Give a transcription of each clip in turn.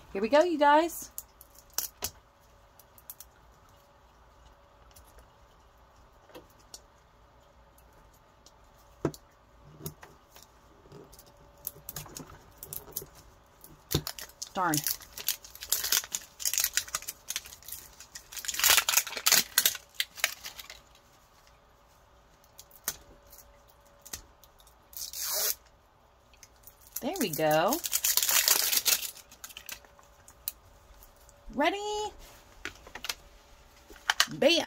Here we go, you guys. Darn. There we go. Ready? Bam!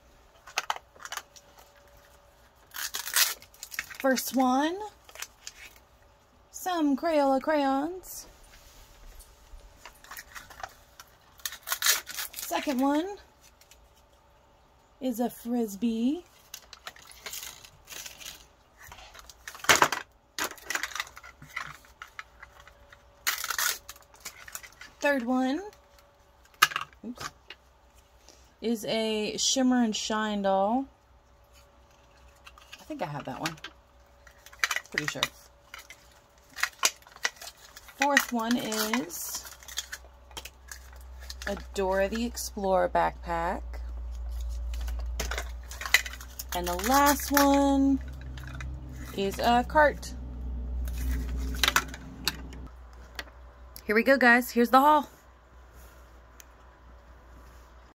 First one, some Crayola crayons. Second one is a Frisbee. Third one, oops, is a Shimmer and Shine doll. I think I have that one. Pretty sure. Fourth one is a Dora the Explorer backpack. And the last one is a cart. Here we go, guys. Here's the haul.